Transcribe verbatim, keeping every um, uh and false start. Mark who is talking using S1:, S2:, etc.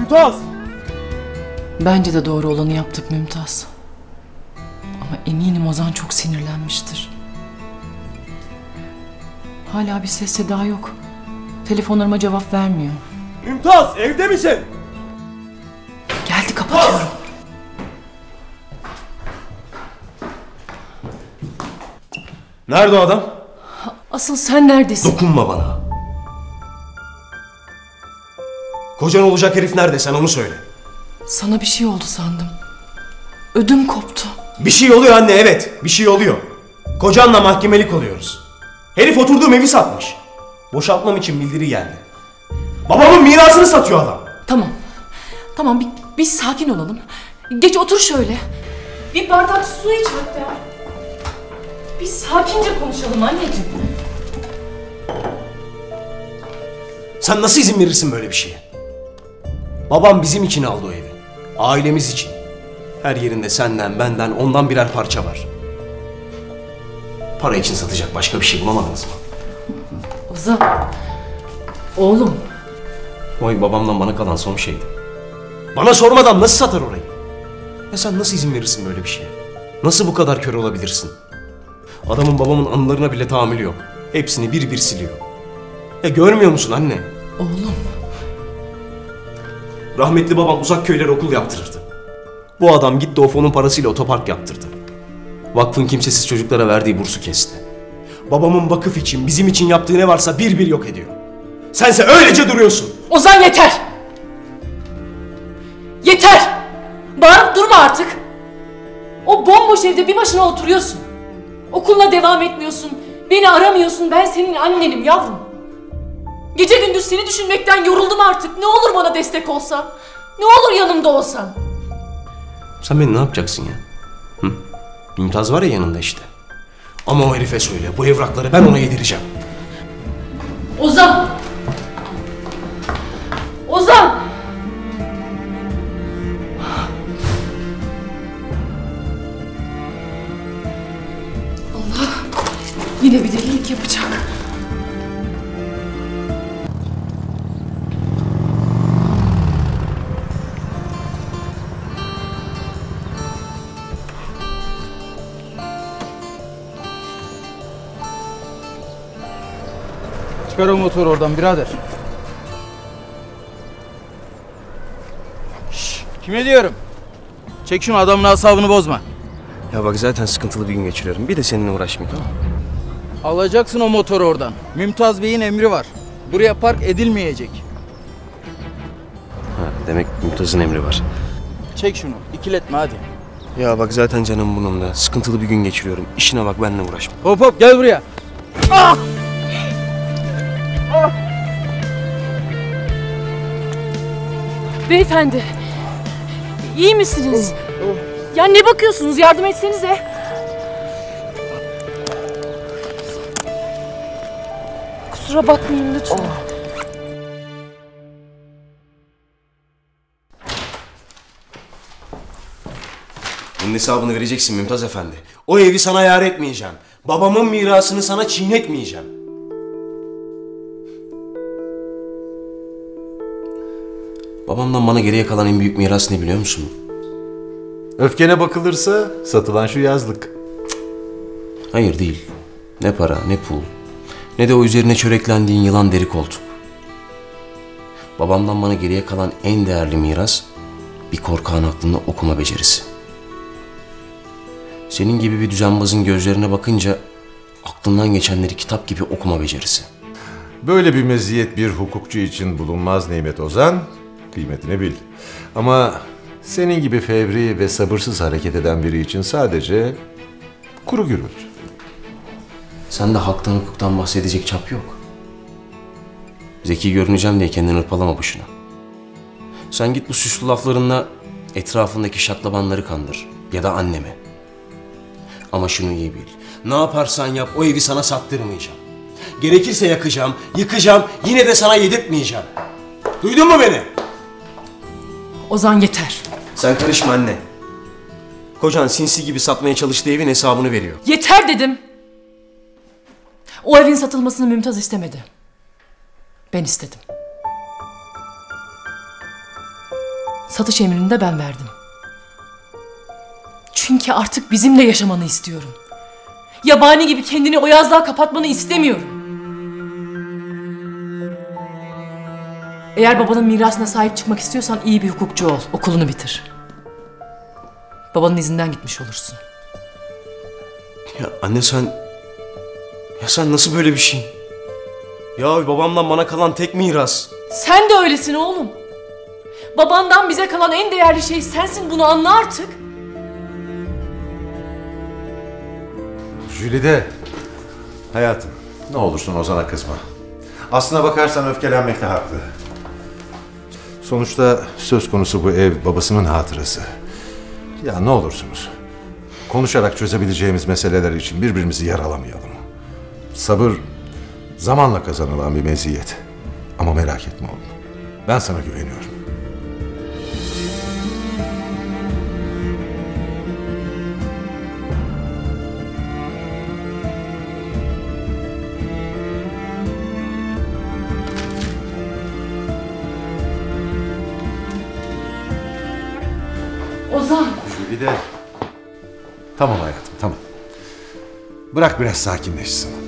S1: Mümtaz!
S2: Bence de doğru olanı yaptık Mümtaz. Ama eminim Ozan çok sinirlenmiştir. Hala bir ses seda yok. Telefonlarıma cevap vermiyor.
S1: Mümtaz, evde misin?
S2: Geldi, kapatıyorum.
S3: Nerede o adam?
S2: Asıl sen neredesin?
S3: Dokunma bana. Kocan olacak herif nerede, sen onu söyle.
S2: Sana bir şey oldu sandım. Ödüm koptu.
S3: Bir şey oluyor anne, evet bir şey oluyor. Kocanla mahkemelik oluyoruz. Herif oturduğum evi satmış. Boşaltmam için bildiri geldi. Babamın mirasını satıyor adam.
S2: Tamam. Tamam, bir, bir sakin olalım. Geç otur şöyle. Bir bardak su iç hatta. Bir sakince konuşalım anneciğim.
S3: Sen nasıl izin verirsin böyle bir şeye? Babam bizim için aldı o evi. Ailemiz için. Her yerinde senden, benden, ondan birer parça var. Para için satacak başka bir şey bulamadınız mı?
S2: Ozan. Oğlum.
S3: O ev babamdan bana kalan son şeydi. Bana sormadan nasıl satar orayı? Ya sen nasıl izin verirsin böyle bir şeye? Nasıl bu kadar kör olabilirsin? Adamın babamın anılarına bile tahammülü yok. Hepsini bir bir siliyor. Ya görmüyor musun anne?
S2: Oğlum.
S3: Rahmetli babam uzak köylere okul yaptırırdı. Bu adam gitti o fonun parasıyla otopark yaptırdı. Vakfın kimsesiz çocuklara verdiği bursu kesti. Babamın vakıf için, bizim için yaptığı ne varsa bir bir yok ediyor. Sense öylece duruyorsun.
S2: Ozan yeter! Yeter! Bağırıp durma artık. O bomboş evde bir başına oturuyorsun. Okuluna devam etmiyorsun. Beni aramıyorsun. Ben senin annenim yavrum. Gece gündüz seni düşünmekten yoruldum artık. Ne olur bana destek olsan. Ne olur yanımda olsan.
S3: Sen beni ne yapacaksın ya? Hı? Mümtaz var ya yanında işte. Ama o herife söyle, bu evrakları ben ona yedireceğim.
S2: Ozan! Ozan! Allah! Yine bir delilik yapacak.
S4: Çıkar o motoru oradan birader. Şşş, kime diyorum? Çek şunu, adamın asabını bozma.
S3: Ya bak zaten sıkıntılı bir gün geçiriyorum. Bir de seninle uğraşmayayım, tamam mı?
S4: Alacaksın o motoru oradan. Mümtaz Bey'in emri var. Buraya park edilmeyecek.
S3: Ha, demek Mümtaz'ın emri var.
S4: Çek şunu, ikiletme hadi.
S3: Ya bak zaten canım bununla. Sıkıntılı bir gün geçiriyorum. İşine bak, benimle uğraşma.
S4: Hop hop gel buraya. Ah! Ah!
S2: Beyefendi. İyi misiniz? Oh, oh. Ya ne bakıyorsunuz? Yardım etsenize. Kusura bakmayın lütfen. Oh.
S3: Bunun hesabını vereceksin Mümtaz Efendi. O evi sana yar etmeyeceğim. Babamın mirasını sana çiğnetmeyeceğim. Babamdan bana geriye kalan en büyük miras ne biliyor musun?
S5: Öfkene bakılırsa satılan şu yazlık.
S3: Hayır değil. Ne para, ne pul, ne de o üzerine çöreklendiğin yılan deri koltuk. Babamdan bana geriye kalan en değerli miras bir korkağın aklında okuma becerisi. Senin gibi bir düzenbazın gözlerine bakınca aklından geçenleri kitap gibi okuma becerisi.
S5: Böyle bir meziyet bir hukukçu için bulunmaz Nimet Ozan. Kıymetini bil. Ama senin gibi fevri ve sabırsız hareket eden biri için sadece kuru gürültü.
S3: Sende haktan hukuktan bahsedecek çap yok. Zeki görüneceğim diye kendini hırpalama boşuna. Sen git bu süslü laflarınla etrafındaki şaklabanları kandır ya da annemi. Ama şunu iyi bil. Ne yaparsan yap o evi sana sattırmayacağım. Gerekirse yakacağım, yıkacağım, yine de sana yedirtmeyeceğim. Duydun mu beni?
S2: Ozan yeter.
S3: Sen karışma anne. Kocan sinsi gibi satmaya çalıştığı evin hesabını veriyor.
S2: Yeter dedim. O evin satılmasını Mümtaz istemedi. Ben istedim. Satış emrini de ben verdim. Çünkü artık bizimle yaşamanı istiyorum. Yabani gibi kendini o yazlığa kapatmanı istemiyorum. Eğer babanın mirasına sahip çıkmak istiyorsan iyi bir hukukçu ol. Okulunu bitir. Babanın izinden gitmiş olursun.
S3: Ya anne sen... Ya sen nasıl böyle bir şey? Ya babamdan bana kalan tek miras.
S2: Sen de öylesin oğlum. Babandan bize kalan en değerli şey sensin, bunu anla artık.
S5: Jülide, hayatım ne olursun Ozan'a kızma. Aslına bakarsan öfkelenmekte haklı. Sonuçta söz konusu bu ev babasının hatırası. Ya ne olursunuz, konuşarak çözebileceğimiz meseleler için birbirimizi yaralamayalım. Sabır zamanla kazanılan bir meziyet. Ama merak etme oğlum, ben sana güveniyorum.
S2: Ozan.
S5: Jülide. Tamam hayatım, tamam. Bırak biraz sakinleşsin.